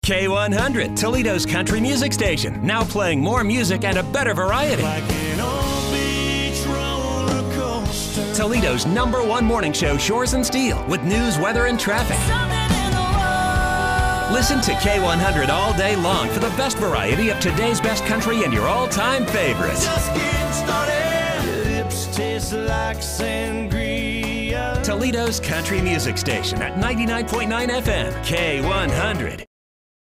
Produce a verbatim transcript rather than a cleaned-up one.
K one hundred, Toledo's country music station. Now playing more music and a better variety. Like an old beach roller coaster. Toledo's number one morning show, Shores and Steel, with news, weather, and traffic. Listen to K one hundred all day long for the best variety of today's best country and your all-time favorites. Just getting started. Lips taste like sangria. Toledo's country music station at ninety-nine point nine F M, K one hundred.